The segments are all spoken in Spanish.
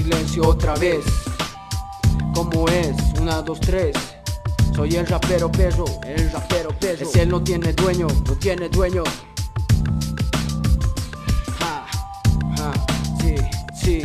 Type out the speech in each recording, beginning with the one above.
silencio otra vez. ¿Cómo es? 1, 2, 3. Soy el rapero perro, el rapero perro. Es él, no tiene dueño, no tiene dueño. Sí, sí.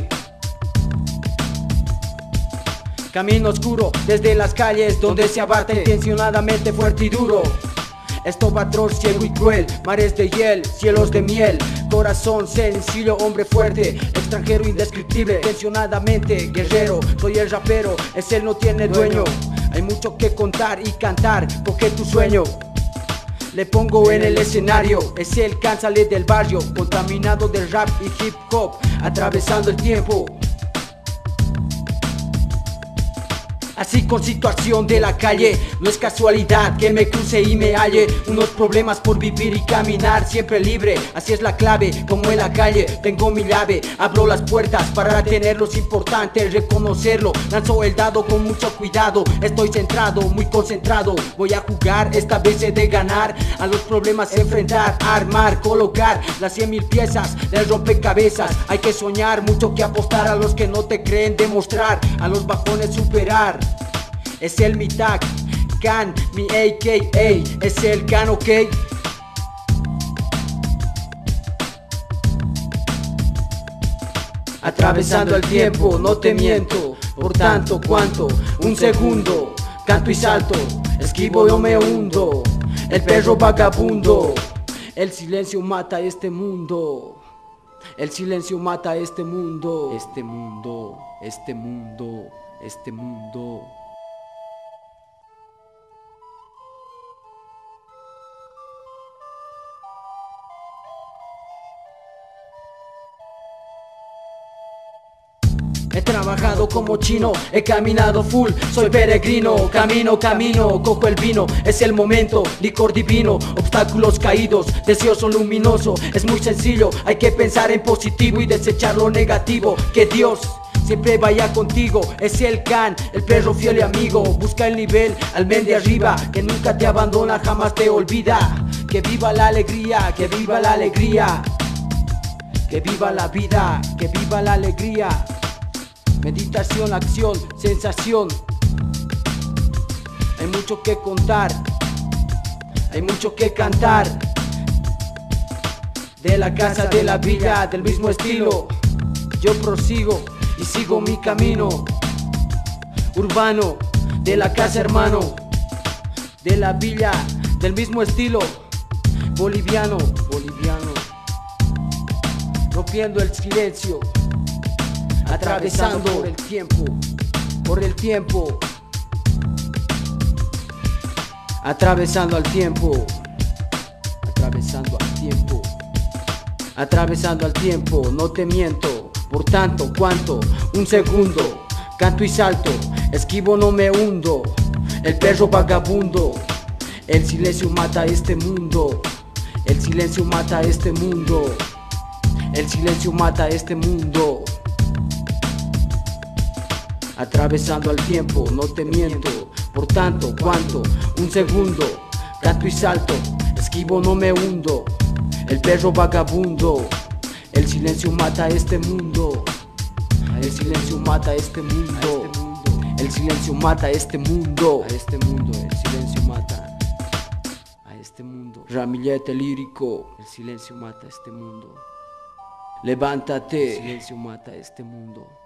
Camino oscuro desde las calles donde se abate intencionadamente fuerte y duro. Esto va atroz, ciego y cruel, mares de hiel, cielos de miel. Corazón sencillo, hombre fuerte, extranjero indescriptible, intencionadamente guerrero. Soy el rapero, es él, no tiene dueño. Hay mucho que contar y cantar, coge tu sueño. Le pongo en el escenario, es él, cánsale del barrio, contaminado del rap y hip hop, atravesando el tiempo. Así con situación de la calle, no es casualidad que me cruce y me halle. Unos problemas por vivir y caminar siempre libre, así es la clave, como en la calle tengo mi llave. Abro las puertas para tenerlo, es importante reconocerlo. Lanzo el dado con mucho cuidado, estoy centrado, muy concentrado. Voy a jugar, esta vez he de ganar. A los problemas enfrentar, armar, colocar las 100.000 piezas del rompecabezas. Hay que soñar, mucho que apostar, a los que no te creen demostrar, a los bajones superar. Es el mi tag, Can, mi AKA, es el Can, ok. Atravesando el tiempo, no te miento, por tanto, ¿cuánto? Un segundo, canto y salto, esquivo yo me hundo, el perro vagabundo. El silencio mata este mundo, el silencio mata este mundo, este mundo, este mundo, este mundo. He trabajado como chino, he caminado full, soy peregrino, camino, cojo el vino, es el momento, licor divino, obstáculos caídos, deseoso luminoso, es muy sencillo, hay que pensar en positivo y desechar lo negativo, que Dios siempre vaya contigo, es el Can, el perro fiel y amigo, busca el nivel, al men de arriba, que nunca te abandona, jamás te olvida, que viva la alegría, que viva la alegría, que viva la vida, que viva la alegría. Meditación, acción, sensación. Hay mucho que contar, hay mucho que cantar. De la casa, de la villa, del mismo estilo. Yo prosigo y sigo mi camino urbano, de la casa hermano, de la villa, del mismo estilo. Boliviano, boliviano, rompiendo el silencio. Atravesando por el tiempo, por el tiempo. Atravesando al tiempo, atravesando al tiempo, atravesando al tiempo, no te miento. Por tanto, ¿cuánto? Un segundo, canto y salto, esquivo, no me hundo, el perro vagabundo. El silencio mata este mundo, el silencio mata este mundo, el silencio mata este mundo. Atravesando al tiempo, no te miento. Por tanto, ¿cuánto? Un segundo, canto y salto, esquivo, no me hundo, el perro vagabundo. El silencio mata este mundo, el silencio mata este mundo, el silencio mata este mundo, a este mundo, el silencio mata a este mundo. Ramillete lírico, el silencio mata este mundo. Levántate, el silencio mata este mundo.